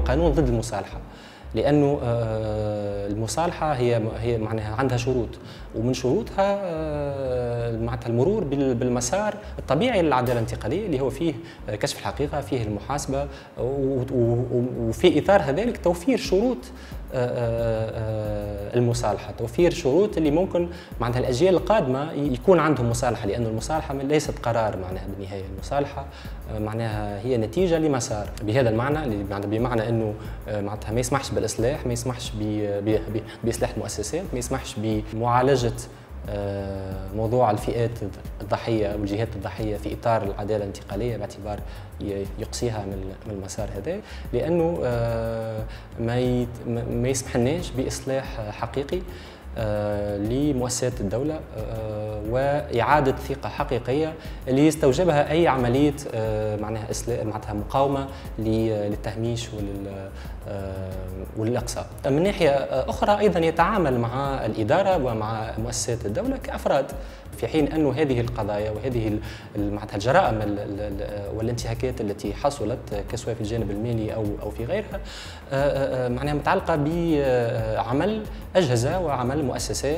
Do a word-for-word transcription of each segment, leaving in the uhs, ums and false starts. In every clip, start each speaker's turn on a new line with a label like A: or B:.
A: قانون ضد المصالحة، لأنه المصالحة هي هي معناها عندها شروط، ومن شروطها معناتها المرور بالمسار الطبيعي للعدالة الانتقالية اللي هو فيه كشف الحقيقة، فيه المحاسبة، وفي إطار هذلك توفير شروط المصالحة، توفير شروط اللي ممكن معناتها الأجيال القادمة يكون عندهم مصالحة، لأن المصالحة ليست قرار معناها بالنهاية، المصالحة معناها هي نتيجة لمسار. بهذا المعنى اللي بمعنى أنه معناتها ما يسمحش بالإصلاح، ما يسمحش بإصلاح المؤسسات، ما يسمحش بمعالجة موضوع الفئات الضحية والجهات الضحية في إطار العدالة الانتقالية باعتبار يقصيها من المسار هذا، لأنه ما ما يسمحلناش بإصلاح حقيقي لمؤسسات الدولة وإعادة ثقة حقيقية اللي يستوجبها أي عملية معناها معناتها مقاومة للتهميش وللإقصاء. من ناحية أخرى أيضا يتعامل مع الإدارة ومع مؤسسات الدولة كأفراد، في حين أن هذه القضايا وهذه معناتها الجرائم والانتهاكات التي حصلت كسواء في الجانب المالي أو أو في غيرها معناها متعلقة بعمل أجهزة وعمل مؤسسات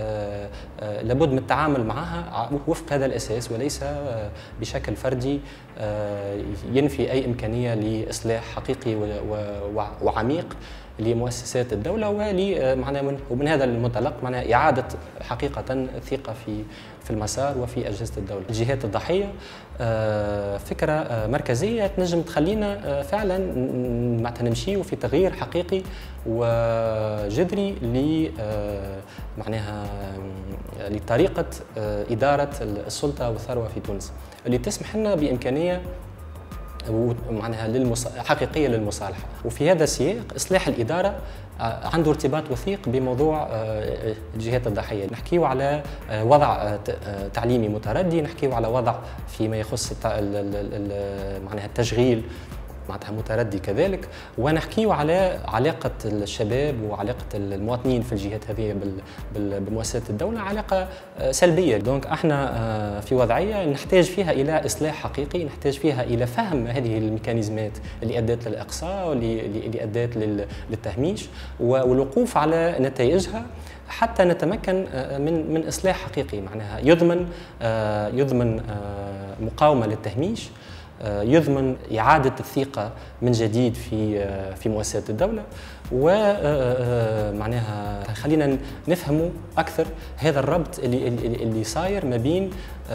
A: لابد من التعامل معها وفق هذا الأساس، وليس بشكل فردي ينفي أي إمكانية لإصلاح حقيقي وعميق لمؤسسات الدولة، ولي معناها ومن هذا المنطلق معناها إعادة حقيقة الثقة في في المسار وفي أجهزة الدولة. الجهات الضحية فكرة مركزية تنجم تخلينا فعلا معناتها نمشيو في تغيير حقيقي وجذري ل معناها لطريقة إدارة السلطة والثروة في تونس، اللي تسمح لنا بإمكانية معناها للمص... حقيقية للمصالحة. وفي هذا السياق إصلاح الإدارة عنده ارتباط وثيق بموضوع الجهات الضحية. نحكيو على وضع تعليمي متردي، نحكيو على وضع فيما يخص معناها التشغيل معناتها متردي كذلك، ونحكيو على علاقة الشباب وعلاقة المواطنين في الجهات هذه بمؤسسات الدولة علاقة سلبية. دونك احنا في وضعية نحتاج فيها إلى إصلاح حقيقي، نحتاج فيها إلى فهم هذه الميكانيزمات اللي أدت للإقصاء واللي اللي أدت للتهميش والوقوف على نتائجها حتى نتمكن من من إصلاح حقيقي معناها يضمن يضمن مقاومة للتهميش، يضمن إعادة الثقة من جديد في في مؤسسات الدولة، ومعناها خلينا نفهموا أكثر هذا الربط اللي اللي صاير ما بين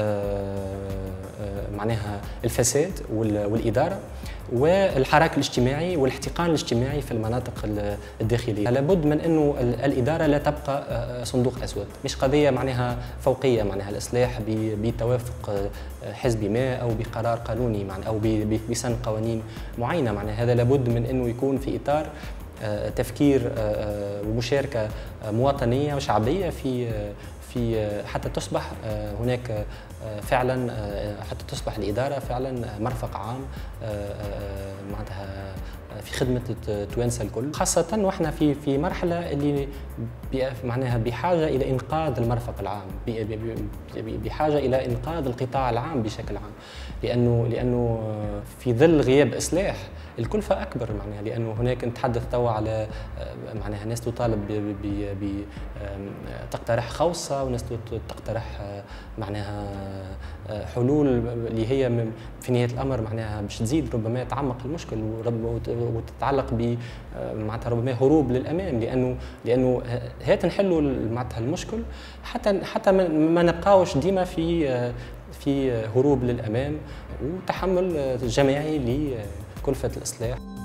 A: معناها الفساد والإدارة والحراك الاجتماعي والاحتقان الاجتماعي في المناطق الداخلية. لابد من أنه الإدارة لا تبقى صندوق أسود، مش قضية معناها فوقية معناها الإصلاح بتوافق حزبي ما أو بقرار قانوني معناها أو بسن قوانين معينة معناها. هذا لابد من أنه يكون في إطار تفكير ومشاركة مواطنية وشعبية في في حتى تصبح هناك فعلا حتى تصبح الإدارة فعلا مرفق عام معناتها في خدمة التوانسة الكل، خاصة واحنا في في مرحلة اللي معناها بحاجة إلى إنقاذ المرفق العام، بحاجة إلى إنقاذ القطاع العام بشكل عام، لأنه لأنه في ظل غياب إصلاح الكلفة أكبر معناها، لأنه هناك نتحدث توا على معناها ناس تطالب ب تقترح خوصة وناس تقترح معناها حلول اللي هي في نهاية الأمر معناها باش تزيد ربما تعمق المشكل وتتعلق ب معناتها ربما هروب للأمام، لأنه لأنه هات نحلوا معناتها المشكل حتى حتى ما نبقاوش ديما في في هروب للأمام وتحمل جماعي لكلفة الإصلاح.